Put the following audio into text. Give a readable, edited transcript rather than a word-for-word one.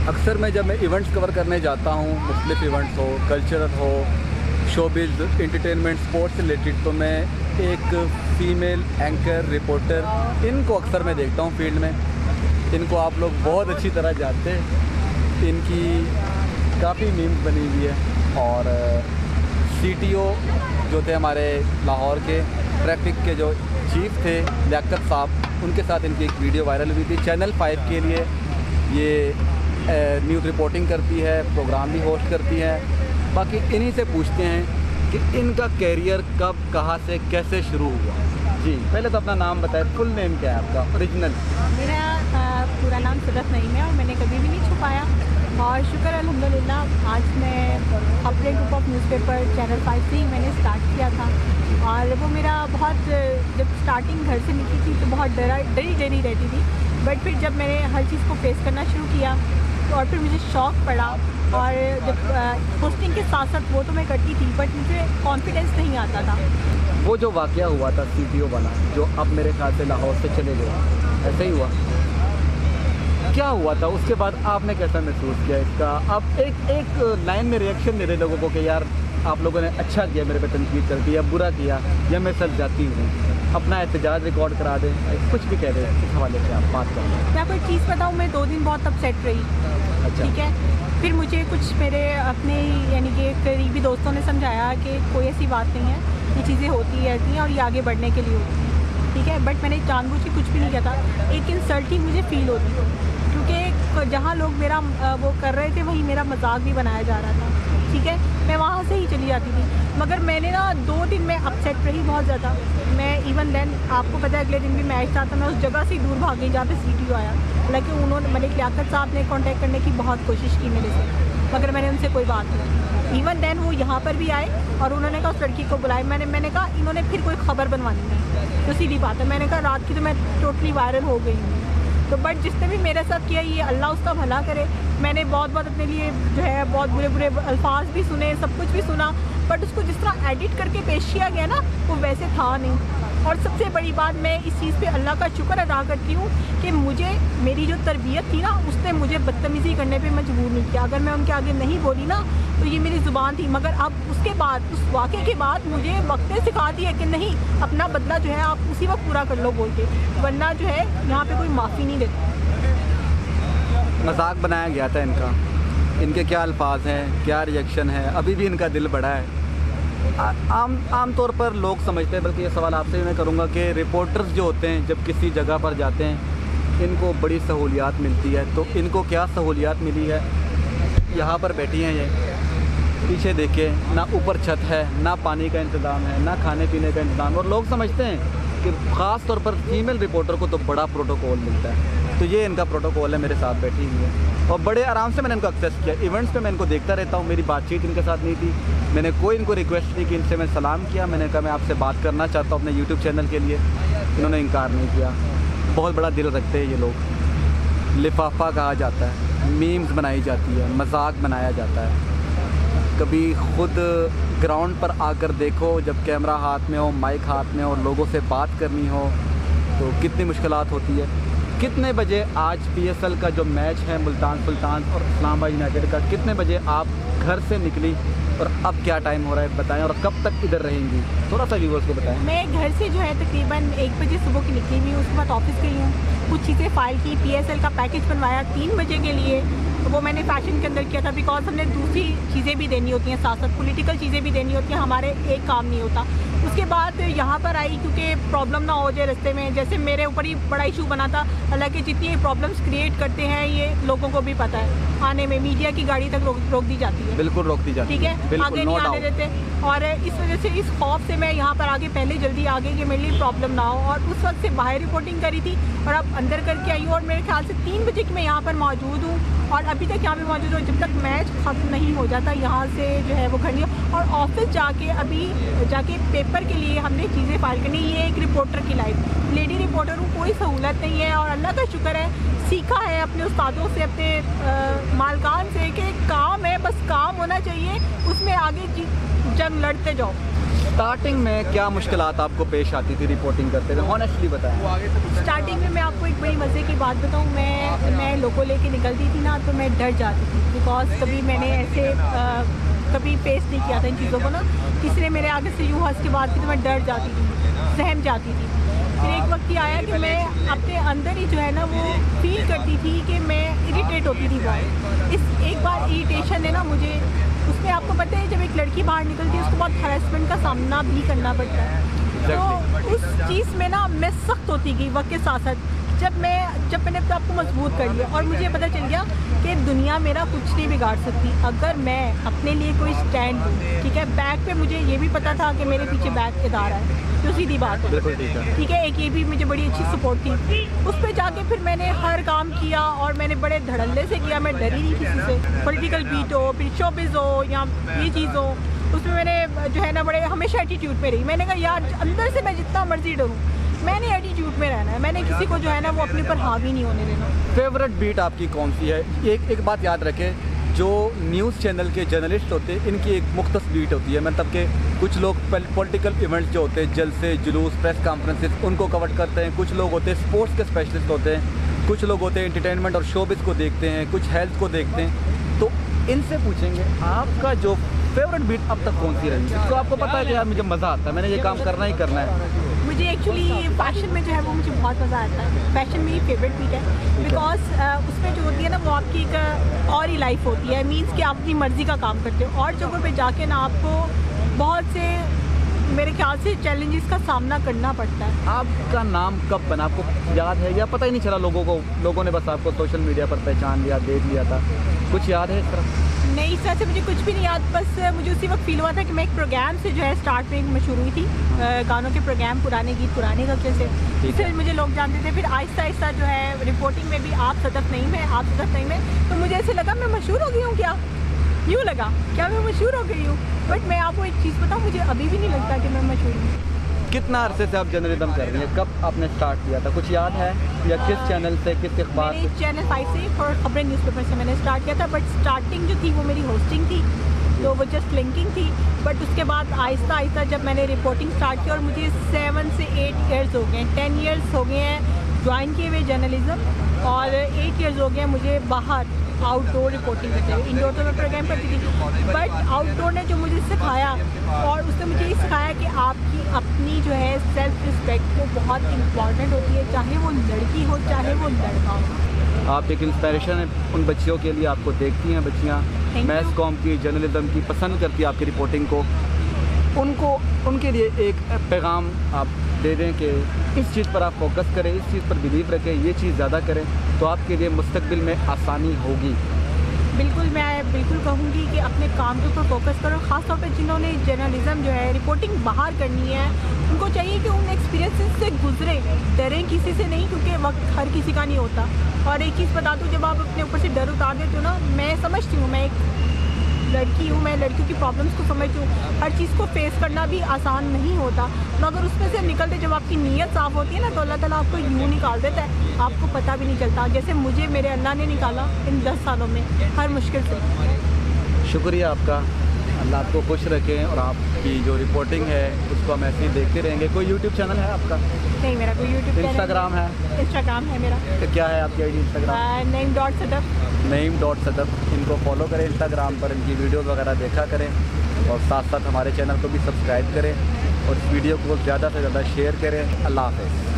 अक्सर मैं जब मैं इवेंट्स कवर करने जाता हूँ, मुख्तलिफ इवेंट्स हो, कल्चरल हो, शोबिज़, एंटरटेनमेंट, स्पोर्ट्स रिलेटेड, तो मैं एक फ़ीमेल एंकर, रिपोर्टर, इनको अक्सर मैं देखता हूँ फील्ड में। इनको आप लोग बहुत अच्छी तरह जानते हैं, इनकी काफ़ी मीम्स बनी हुई है। और CTO जो थे हमारे लाहौर के, ट्रैफिक के जो चीफ थे लियाकत साहब, उनके साथ इनकी एक वीडियो वायरल हुई थी। चैनल 5 के लिए ये न्यूज़ रिपोर्टिंग करती है, प्रोग्राम भी होस्ट करती है। बाकी इन्हीं से पूछते हैं कि इनका कैरियर कब, कहाँ से, कैसे शुरू हुआ। जी, पहले तो अपना नाम बताएं, फुल नेम क्या है आपका ओरिजिनल? मेरा पूरा नाम सदफ नईम है और मैंने कभी भी नहीं छुपाया। और शुक्र अल्हम्दुलिल्लाह, आज मैं अपने ग्रुप ऑफ न्यूज़पेपर चैनल 5 से ही मैंने स्टार्ट किया था। और वो मेरा बहुत, जब स्टार्टिंग घर से निकली थी तो बहुत डरी रहती थी। बट फिर जब मैंने हर चीज़ को फेस करना शुरू किया तो और फिर मुझे शौक़ पड़ा। और जब पोस्टिंग के साथ साथ वो तो मैं करती थी, बट मुझे कॉन्फिडेंस नहीं आता था। वो जो वाक़या हुआ था CTO वाला, जो अब मेरे ख्याल से लाहौर से चले गए, ऐसे ही हुआ? क्या हुआ था उसके बाद, आपने कैसा महसूस किया इसका? अब एक लाइन में रिएक्शन मेरे लोगों को कि यार आप लोगों ने अच्छा किया, मेरे पे तनकीद कर दिया, बुरा किया, या मैं सच जाती हूँ, अपना एहतजाज रिकॉर्ड करा दें, कुछ भी कह दें, इस हवाले से आप बात करें। मैं आपको एक चीज़ बताऊँ, मैं 2 दिन बहुत अपसेट रही। अच्छा। ठीक है, फिर मुझे कुछ मेरे अपने यानी कि करीबी दोस्तों ने समझाया कि कोई ऐसी बात नहीं है, ये चीज़ें होती रहती हैं और ये आगे बढ़ने के लिए होती हैं। ठीक है, बट मैंने जानबूझ के कुछ भी नहीं किया था। एक इंसल्टिंग मुझे फ़ील होती थी, क्योंकि जहाँ लोग मेरा वो कर रहे थे वहीं मेरा मजाक भी बनाया जा रहा था। ठीक है, मैं वहाँ से ही चली जाती थी। मगर मैंने ना 2 दिन में अपसेट रही बहुत ज़्यादा। मैं इवन देन, आपको पता है, अगले दिन भी मैच था तो मैं उस जगह से ही दूर भाग गई जहाँ पे CTO आया। हालांकि उन्होंने, मलिक लियाकत साहब ने कांटेक्ट करने की बहुत कोशिश की मेरे से, मगर मैंने उनसे कोई बात नहीं। इवन देन वो यहाँ पर भी आए और उन्होंने कहा उस लड़की को बुलाए। मैंने कहा इन्होंने फिर कोई खबर बनवानी है, तो सीधी बात है। मैंने कहा रात की तो मैं टोटली वायरल हो गई हूँ। तो बट जिसने भी मेरे साथ किया, ये अल्लाह उसका भला करे। मैंने बहुत अपने लिए जो है बहुत बुरे अल्फाज भी सुने, सब कुछ भी सुना, बट उसको जिस तरह एडिट करके पेश किया गया ना, वो वैसे था नहीं। और सबसे बड़ी बात, मैं इस चीज़ पे अल्लाह का शुक्र अदा करती हूँ कि मुझे, मेरी जो तरबियत थी ना, उसने मुझे बदतमीज़ी करने पे मजबूर नहीं किया। अगर मैं उनके आगे नहीं बोली ना तो ये मेरी ज़ुबान थी। मगर अब उसके बाद, उस वाक़े के बाद मुझे वक्त ने सिखा दिया कि नहीं, अपना बदला जो है आप उसी वक्त पूरा कर लो बोल के, वरना जो है यहाँ पे कोई माफ़ी नहीं देता। मजाक बनाया गया था इनका, इनके क्या अल्फाज हैं, क्या रिएक्शन है, अभी भी इनका दिल बड़ा है। आम तौर पर लोग समझते हैं, बल्कि ये सवाल आपसे भी मैं करूँगा कि रिपोर्टर्स जो होते हैं जब किसी जगह पर जाते हैं, इनको बड़ी सहूलियात मिलती है, तो इनको क्या सहूलियात मिली है? यहाँ पर बैठी हैं ये, पीछे देखें, ना ऊपर छत है, ना पानी का इंतज़ाम है, ना खाने पीने का इंतज़ाम। और लोग समझते हैं कि ख़ास तौर पर फीमेल रिपोर्टर को तो बड़ा प्रोटोकॉल मिलता है, तो ये इनका प्रोटोकॉल है। मेरे साथ बैठी हुई है और बड़े आराम से मैंने इनको एक्सेस किया। इवेंट्स पे मैं इनको देखता रहता हूँ, मेरी बातचीत इनके साथ नहीं थी, मैंने कोई इनको रिक्वेस्ट नहीं की, इनसे मैं सलाम किया, मैंने कहा मैं आपसे बात करना चाहता हूँ अपने यूट्यूब चैनल के लिए, इन्होंने इनकार नहीं किया। बहुत बड़ा दिल रखते हैं ये लोग। लिफाफा कहा जाता है, मीम्स बनाई जाती है, मजाक बनाया जाता है। कभी खुद ग्राउंड पर आकर देखो, जब कैमरा हाथ में हो, माइक हाथ में हो और लोगों से बात करनी हो तो कितनी मुश्किलात होती है। कितने बजे आज PSL का जो मैच है मुल्तान सुल्तान और इस्लामाबाद यूनाइटेड का, कितने बजे आप घर से निकली और अब क्या टाइम हो रहा है बताएं, और कब तक इधर रहेंगी, थोड़ा सा व्यूअर्स को बताएं। मैं घर से जो है तकरीबन 1 बजे सुबह की निकली हुई, उसके बाद ऑफिस गई हूँ, कुछ चीज़ें फाइल की, PSL का पैकेज बनवाया 3 बजे के लिए। वो मैंने फैशन के अंदर किया था, बिकॉज हमने दूसरी चीज़ें भी देनी होती हैं, साथ साथ पॉलिटिकल चीज़ें भी देनी होती हैं, हमारे एक काम नहीं होता। उसके बाद यहाँ पर आई क्योंकि प्रॉब्लम ना हो जाए रास्ते में, जैसे मेरे ऊपर ही बड़ा इशू बना था। हालांकि जितनी प्रॉब्लम्स क्रिएट करते हैं ये लोगों को भी पता है, आने में मीडिया की गाड़ी तक रोक दी जाती है। बिल्कुल रोक दी जाती है, ठीक है, आगे नहीं आने देते। और इस वजह से, इस खौफ से मैं यहाँ पर आगे पहले जल्दी आ गई कि मेरे लिए प्रॉब्लम ना हो। और उस वक्त से बाहर रिपोर्टिंग करी थी और अब अंदर करके आई हूँ, और मेरे ख्याल से 3 बजे की मैं यहाँ पर मौजूद हूँ और अभी तक यहाँ पे मौजूद हूँ, जब तक मैच ख़त्म नहीं हो जाता यहाँ से जो है वो खड़ी। और ऑफिस जाके पेपर के लिए हमने चीज़ें फाइल करनी। ये एक रिपोर्टर की लाइफ, लेडी रिपोर्टर हूँ, कोई सहूलत नहीं है। और अल्लाह का शुक्र है, सीखा है अपने उस्तादों से, अपने मालकान से कि काम है, बस काम होना चाहिए, उसमें आगे जंग लड़ते जाओ। स्टार्टिंग में क्या मुश्किलात आपको पेश आती थी रिपोर्टिंग करते हुए, ऑनेस्टली बताएं। स्टार्टिंग में मैं आपको एक बड़ी मज़े की बात बताऊं, मैं लोगों लेके निकलती थी ना, तो मैं डर जाती थी, बिकॉज कभी मैंने ऐसे कभी फेस नहीं किया था इन चीज़ों को ना। किसी ने मेरे आगे से यूँ हंस के बात की तो मैं डर जाती थी, सहम जाती थी। फिर एक वक्त ये आया कि मैं अपने अंदर ही जो है ना वो फील करती थी कि मैं इरिटेट होती थी बहुत। इस एक बार इरिटेशन है ना मुझे, उसमें आपको पता है जब एक लड़की बाहर निकलती है उसको बहुत हैरेसमेंट का सामना भी करना पड़ता है। तो उस चीज़ में ना मैं सख्त होती गई वक्त के साथ साथ। जब मैंने अपने आप को मजबूत कर लिया और मुझे पता चल गया कि दुनिया मेरा कुछ नहीं बिगाड़ सकती अगर मैं अपने लिए कोई स्टैंड दूँ। ठीक है, बैक पे मुझे ये भी पता था कि मेरे पीछे बैक इदारा है, जो सीधी बात है। ठीक है, एक ये भी मुझे बड़ी अच्छी सपोर्ट थी। उस पर जाके फिर मैंने हर काम किया और मैंने बड़े धड़ल्ले से किया, मैं डरी नहीं किसी से। पॉलिटिकल बीट हो, फिर शोबिज़ हो या ये चीज़ हो, उसमें मैंने जो है ना बड़े हमेशा एटीट्यूड पे रही। मैंने कहा यार अंदर से मैं जितना मर्जी डरूँ, मैंने एटीट्यूड में रहना है, मैंने किसी को जो है ना वो अपने ऊपर हावी नहीं होने देना। फेवरेट बीट आपकी कौन सी है? एक बात याद रखें, जो न्यूज़ चैनल के जर्नलिस्ट होते हैं इनकी एक मुख्तस बीट होती है, मतलब कि कुछ लोग पॉलिटिकल इवेंट्स जो होते हैं, जलसे, जुलूस, प्रेस कॉन्फ्रेंसेस, उनको कवर करते हैं। कुछ लोग होते हैं स्पोर्ट्स के स्पेशलिस्ट होते हैं, कुछ लोग होते हैं एंटरटेनमेंट और शोबिज़ को देखते हैं, कुछ हेल्थ को देखते हैं। तो इनसे पूछेंगे आपका जो फेवरेट बीट अब तक कौन सी रही है? तो आपको पता है कि यार मुझे मज़ा आता है, मैंने ये काम करना ही करना है। मुझे एक्चुअली फैशन में जो है वो मुझे बहुत मज़ा आता है। फैशन मेरी फेवरेट बीट है, बिकॉज उसमें जो होती है ना वो आपकी एक और ही लाइफ होती है। मीन्स कि आप अपनी मर्ज़ी का काम करते हो और जगहों पे जाके ना आपको बहुत से मेरे ख्याल से चैलेंजेस का सामना करना पड़ता है। आपका नाम कब बना, आपको याद है या पता ही नहीं चला? लोगों ने बस आपको सोशल मीडिया पर पहचान लिया, देख लिया था, कुछ याद है इस तरह? नहीं, इस तरह से मुझे कुछ भी नहीं याद। बस मुझे उसी वक्त फील हुआ था कि मैं एक प्रोग्राम से जो है स्टार्ट में मशहूर हुई थी, गानों के प्रोग्राम, पुराने गीत पुराने कल्चर से, इससे मुझे लोग जानते थे। फिर आहिस्ता आहिस्ता जो है रिपोर्टिंग में भी आप सदफ नईम है, आप सदफ नईम है, तो मुझे ऐसे लगा मैं मशहूर हो गई हूँ क्या? यूँ लगा क्या मैं मशहूर हो गई हूँ? बट मैं आपको एक चीज़ बताऊँ, मुझे अभी भी नहीं लगता कि मैं मशहूर हूँ। कितना अरसे से आप जर्नलिज्म कर रही हैं? कब आपने स्टार्ट किया था, कुछ याद है? या किस चैनल से, किस अखबार से? चैनल 5 से और खबरें न्यूज़पेपर से मैंने स्टार्ट किया था। बट स्टार्टिंग जो थी वो मेरी होस्टिंग थी, तो वो जस्ट लिंकिंग थी। बट उसके बाद आहिस्ता आहिस्ता जब मैंने रिपोर्टिंग स्टार्ट की और मुझे 7 से 8 ईयर्स हो गए, 10 ईयर्स हो गए हैं ज्वाइन किए हुए जर्नलिज्म, और 8 ईयर्स हो गए हैं मुझे बाहर आउटडोर रिपोर्टिंग करते हुए। इंडोर तो मैं प्रोग्राम करती थी, बट आउटडोर ने जो मुझे सिखाया, और उसने मुझे ये सिखाया कि आपकी अपनी जो है सेल्फ रिस्पेक्ट वो बहुत इम्पॉर्टेंट होती है, चाहे वो लड़की हो चाहे वो लड़का हो। आप एक इंस्पिरेशन है उन बच्चियों के लिए, आपको देखती हैं बच्चियाँ मैस कॉम की, जर्नलिज्म की, पसंद करती है आपकी रिपोर्टिंग को, उनके लिए एक पैगाम आप दे दें कि इस चीज़ पर आप फोकस करें, इस चीज़ पर बिलीव रखें, ये चीज़ ज़्यादा करें तो आपके लिए मुस्तकबिल में आसानी होगी। बिल्कुल, मैं बिल्कुल कहूँगी कि अपने काम के ऊपर फोकस करो। ख़ास तौर पे जिन्होंने जर्नलिज़्म जो है रिपोर्टिंग बाहर करनी है, उनको चाहिए कि उन एक्सपीरियंसेस से गुजरें, डरें किसी से नहीं, क्योंकि वक्त हर किसी का नहीं होता। और एक चीज़ बता दूँ, जब आप अपने ऊपर से डर उतार देते हो ना, मैं समझती हूँ, मैं एक लड़की हूँ, मैं लड़कियों की प्रॉब्लम्स को समझती हूँ। हर चीज़ को फेस करना भी आसान नहीं होता, मगर उसमें से निकलते जब आपकी नीयत साफ़ होती है ना, तो अल्लाह ताला आपको यूँ निकाल देता है, आपको पता भी नहीं चलता। जैसे मुझे मेरे अल्लाह ने निकाला इन 10 सालों में हर मुश्किल से। शुक्रिया आपका, अल्लाह आपको खुश रखें और आपकी जो रिपोर्टिंग है उसको हम ऐसे ही देखते रहेंगे। कोई यूट्यूब चैनल है आपका? नहीं, मेरा कोई यूट्यूब चैनल। इंस्टाग्राम है? इंस्टाग्राम है मेरा। तो क्या है आपकी आईडी इंस्टाग्राम? name.sadaf। name.sadaf। इनको फॉलो करें इंस्टाग्राम पर, इनकी वीडियोस वगैरह देखा करें और साथ साथ हमारे चैनल को भी सब्सक्राइब करें और इस वीडियो को ज़्यादा से ज़्यादा शेयर करें। अल्लाह हाफ़िज़।